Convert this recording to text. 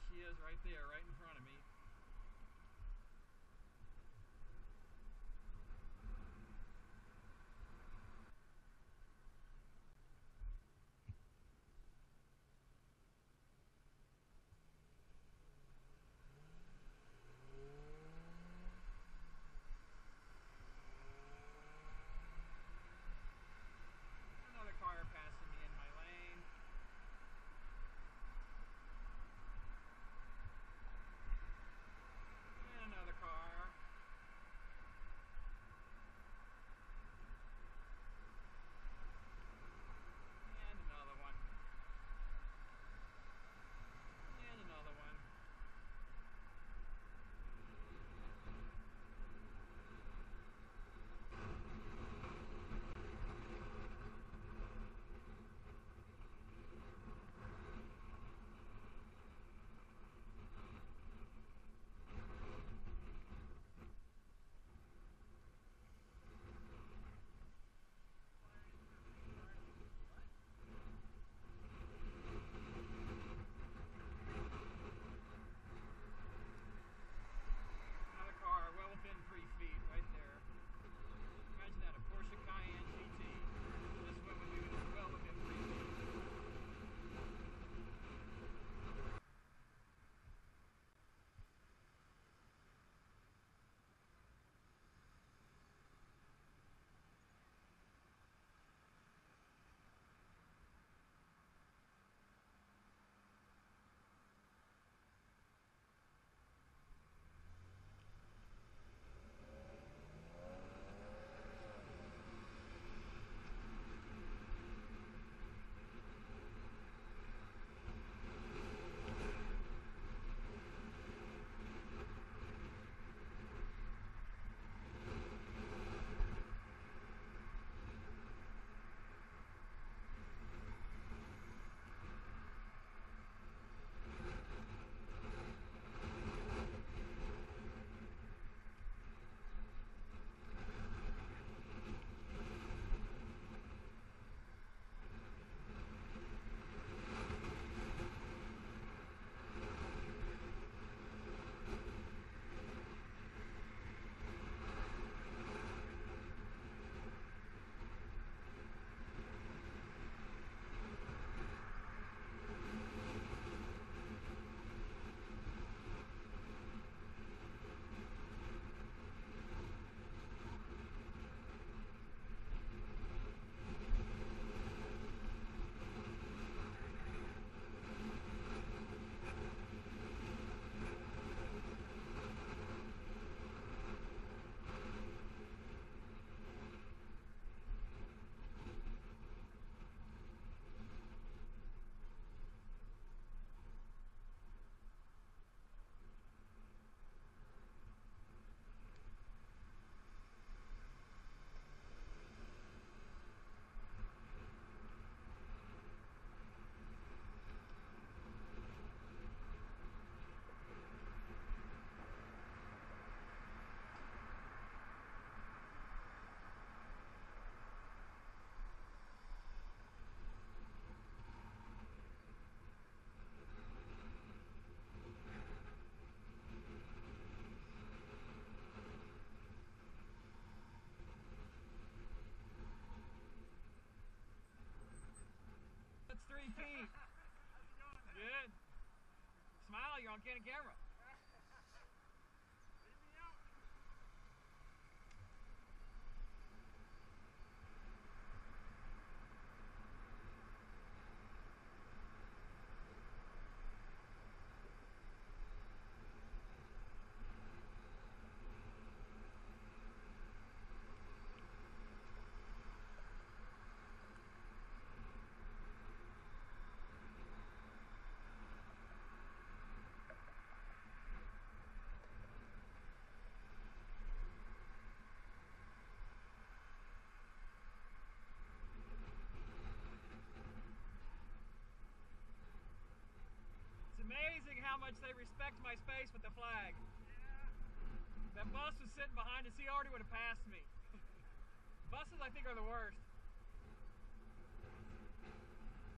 she is right there, right in front of me. Another car passing me in my lane. And another car. And another one. And another one. Another car well within 3 feet right there. Imagine that, a Porsche Cayenne GT. This one would be well within 3 feet. That's 3 feet. Good. Smile, you're on camera. It's amazing how much they respect my space with the flag. That bus was sitting behind us, he already would have passed me. Buses, I think, are the worst.